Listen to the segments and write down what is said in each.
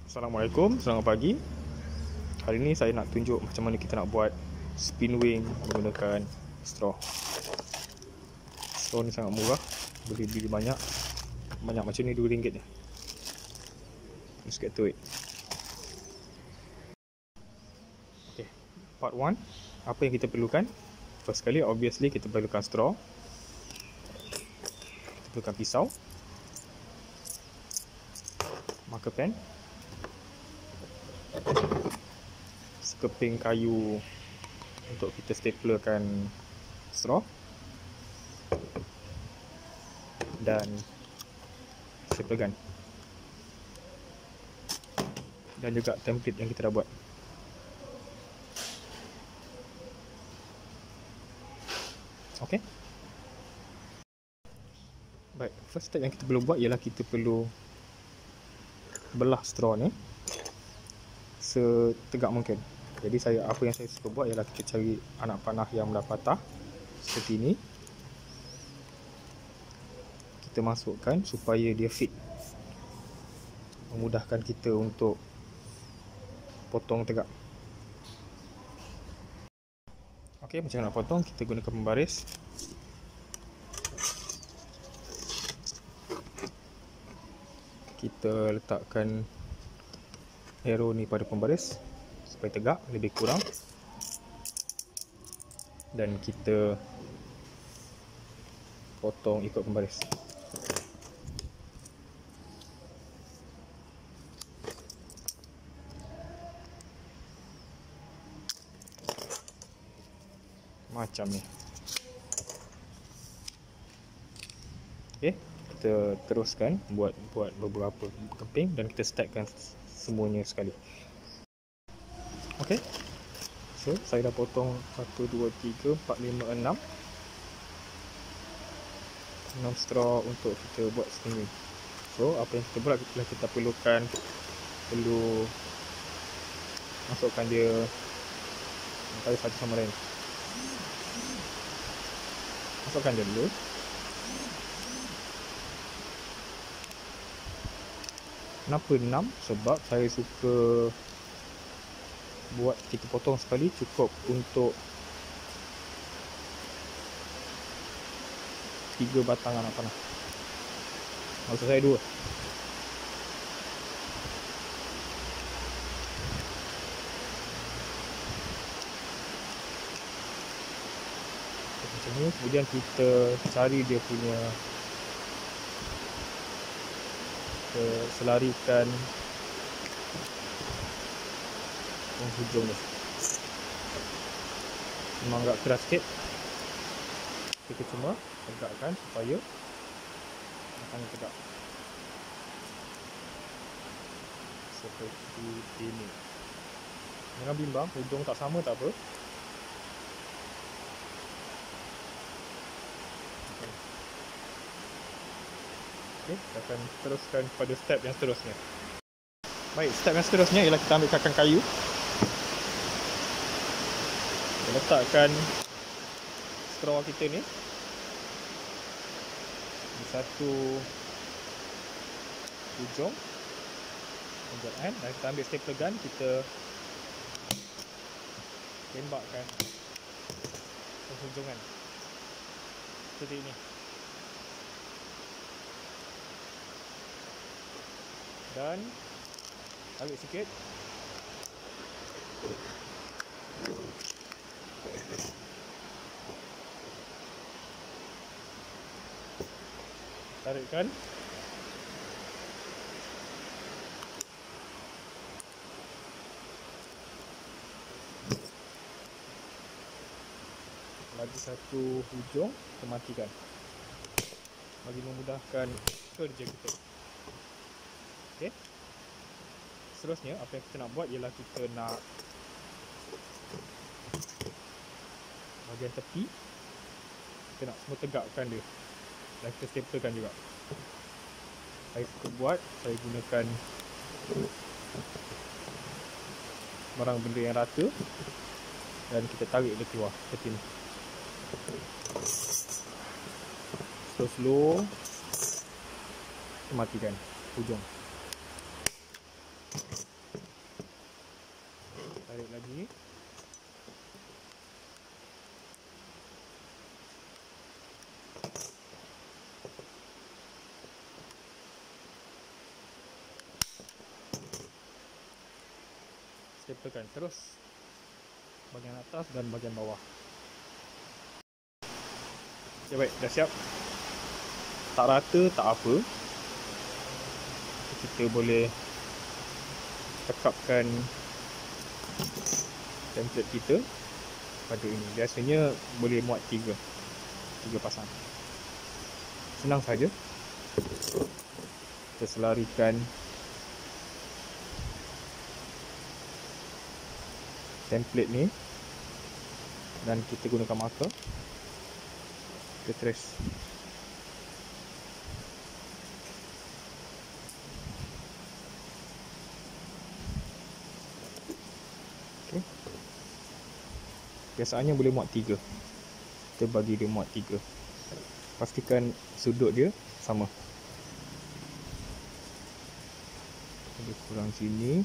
Assalamualaikum, selamat pagi. Hari ni saya nak tunjuk macam mana kita nak buat spin wing menggunakan straw. Straw ni sangat murah, boleh beli banyak macam ni RM2 je. Let's get to it. Okay, part 1. Apa yang kita perlukan? First sekali, obviously kita perlukan straw. Kita perlukan pisau, marker pen, sekeping kayu untuk kita staplerkan straw, dan stapler gun, dan juga template yang kita dah buat. Ok, baik, first step yang kita perlu buat ialah kita perlu belah straw ni setegak mungkin. Jadi apa yang saya suka buat ialah kita cari anak panah yang dah patah seperti ini. Kita masukkan supaya dia fit, memudahkan kita untuk potong tegak. Ok, macam nak potong, kita gunakan pembaris. Kita letakkan arrow ni pada pembaris supaya tegak, lebih kurang, dan kita potong ikut pembaris. Macam ni. Ok, kita teruskan buat beberapa keping dan kita stackkan semuanya sekali. Ok, so saya dah potong 1, 2, 3, 4, 5, 6 straw untuk kita buat spin wing. So apa yang kita buat adalah kita perlu masukkan dia antara satu sama lain. Masukkan dia dulu. Kenapa 6? Sebab saya suka buat kita potong sekali cukup untuk 3 batang anak panah. Maksud saya 2. Macam ni. Kemudian kita cari dia punya, kita selarikan penghujung ni. Memang agak keras sikit. Kita cuma tegakkan supaya akan tegak seperti ini. Jangan bimbang, hujung tak sama tak apa. Okay, kita akan teruskan pada step yang seterusnya. Baik, step yang seterusnya ialah kita ambil kakang kayu. Kita letakkan straw kita ni di satu hujung dan kita ambil stapler gun, kita tembakkan penghujungan seperti ini. Dan tarik sikit. Tarikkan. Lagi satu hujung, kita matikan bagi memudahkan kerja kita. Okay. Seterusnya, apa yang kita nak buat ialah kita nak bahagian tepi, kita nak semua tegakkan dia dan kita staplerkan juga. Saya suka buat, saya gunakan barang benda yang rata dan kita tarik dia keluar seperti ni. Slow, kita matikan hujung. staplekan terus bahagian atas dan bahagian bawah. Okay, baik, dah siap. Tak rata tak apa, kita boleh tekapkan template kita pada ini. Biasanya boleh muat 3 pasang. Senang saja. Kita selarikan template ni dan kita gunakan marker, kita trace. Okay. Biasanya boleh muat 3. Kita bagi dia muat 3. Pastikan sudut dia sama. Lebih kurang sini.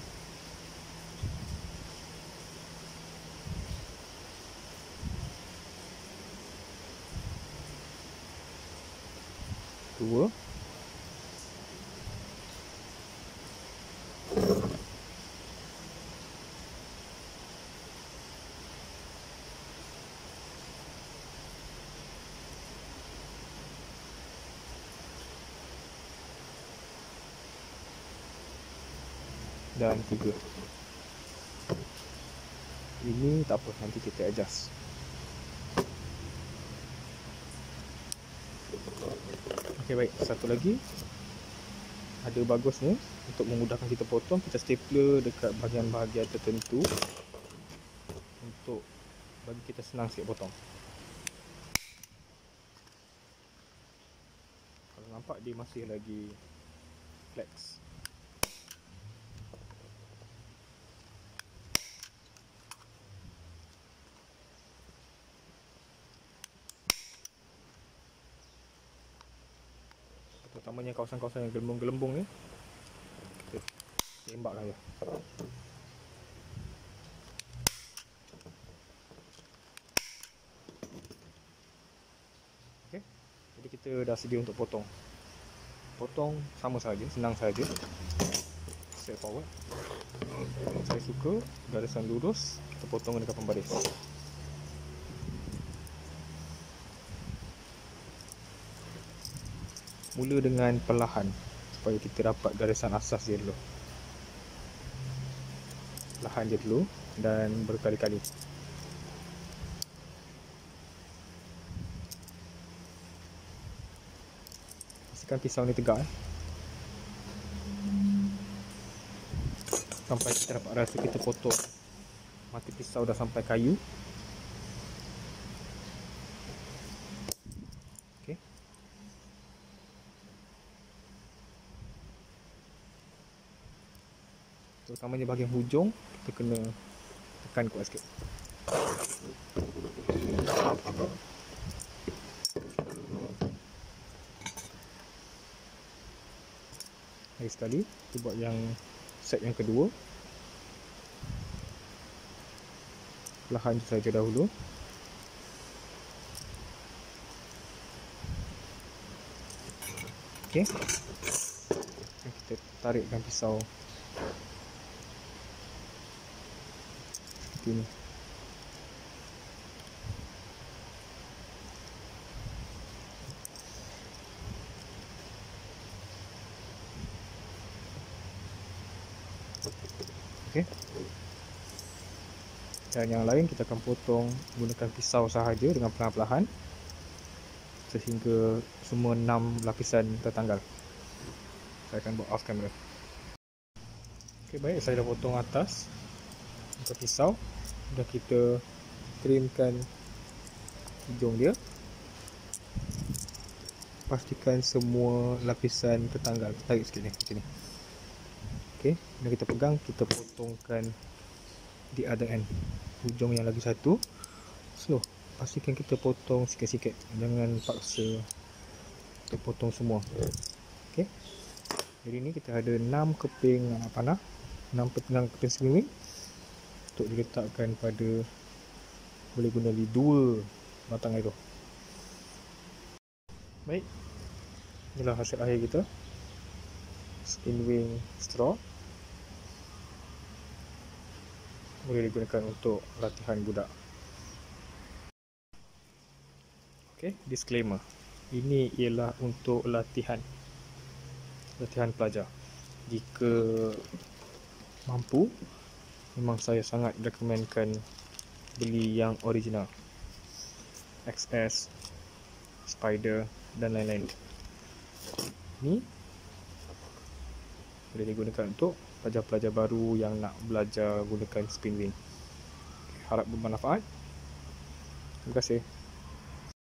Dua. Dan 3. Ini tak apa, nanti kita adjust. Okey, baik, satu lagi. Ada bagusnya untuk memudahkan kita potong, kita stapler dekat bahagian-bahagian tertentu untuk bagi kita senang sikit potong. Kalau nampak dia masih lagi flex. Terutamanya kawasan-kawasan yang gelembung-gelembung ni, kita tembaklah dia. Okey, jadi kita dah sedia untuk potong. Potong sama saja, senang saja. Straight forward. Saya suka garisan lurus, kita potong dekat pembaris. Mula dengan perlahan supaya kita dapat garisan asas dia dulu. Perlahan je dulu dan berkali-kali. Pastikan pisau ni tegak sampai kita dapat rasa kita potong mati pisau dah sampai kayu. Okey. Terutamanya bahagian hujung kita kena tekan kuat sikit. Lagi sekali kita buat yang set yang kedua. Perlahan saja dahulu. Okey. Kita tarikkan pisau seperti ini. Okey. Dan yang lain kita akan potong menggunakan pisau sahaja dengan perlahan-lahan sehingga semua 6 lapisan tertanggal. Saya akan buat off camera. Okey, baik, saya dah potong atas dengan pisau. Dah kita trimkan hujung dia. Pastikan semua lapisan tertanggal. Tarik sikit ni, macam ni. Okey, dan kita pegang, kita potongkan di other end. Hujung yang lagi satu. Slow. Pastikan kita potong sikit-sikit. Jangan paksa kita potong semua. Okey. Jadi ni kita ada 6 keping panah, 6 keping swimming untuk diletakkan pada, boleh guna di 2 batang air tu. Baik. Inilah hasil akhir kita. Spin wing straw. boleh digunakan untuk latihan budak. Okay, disclaimer. Ini ialah untuk latihan pelajar. Jika mampu, memang saya sangat rekomenkan beli yang original. XS, Spider dan lain-lain. Ni boleh digunakan untuk pelajar-pelajar baru yang nak belajar gunakan spin wing. Harap bermanfaat. Terima kasih.